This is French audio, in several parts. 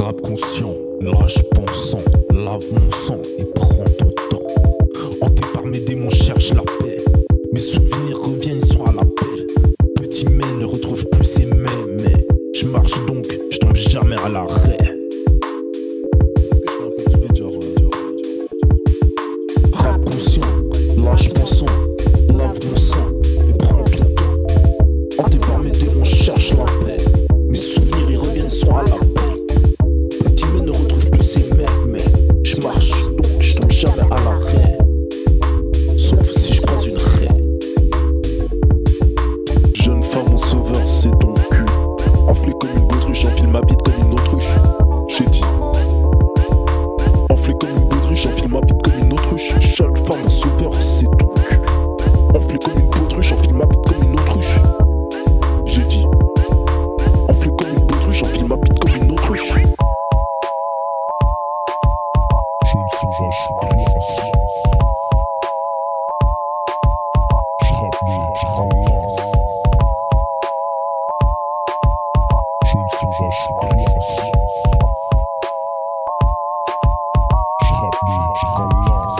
Rap conscient, lâche pensant, lave mon sang et prends ton temps. Hanté par mes démons, cherche la paix. Mes souvenirs reviennent, ils sont à l'appel. Petit mais ne retrouve plus ses mêmes. Mais je marche donc, je tombe jamais à l'arrêt. Est-ce que je fais un peu de genre rap conscient, lâche pensant, lave mon sang et prends ton temps. Hanté par mes démons, cherche la paix. Mes souvenirs ils reviennent, sont à l'appel. Ne retrouve plus ses mêmes, mais je marche donc je tombe jamais à l'arrêt. Sauf si je prends une raie. Jeune femme en sauveur, c'est ton cul. Enflé comme une baudruche, enfile ma bite comme une autruche. J'ai dit. Enflé comme une baudruche, enfile ma bite comme une autruche. Jeune femme en sauveur, c'est ton cul. Enflé comme une baudruche, enfile ma bite comme une autruche. J'ai dit. Enflé comme une baudruche, enfile ma bite comme une autruche. Jeune sauvage glace. J'rappe je ramasse. Jeune sauvage glace. J'rappe je ramasse.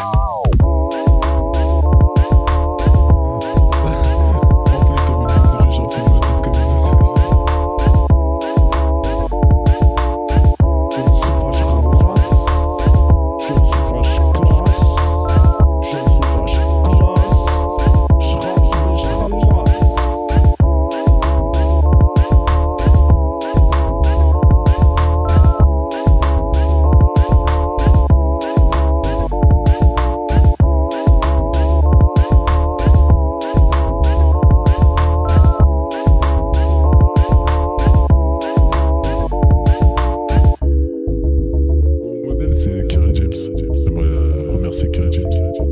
C'est Kerry James. J'aimerais remercier Kerry James.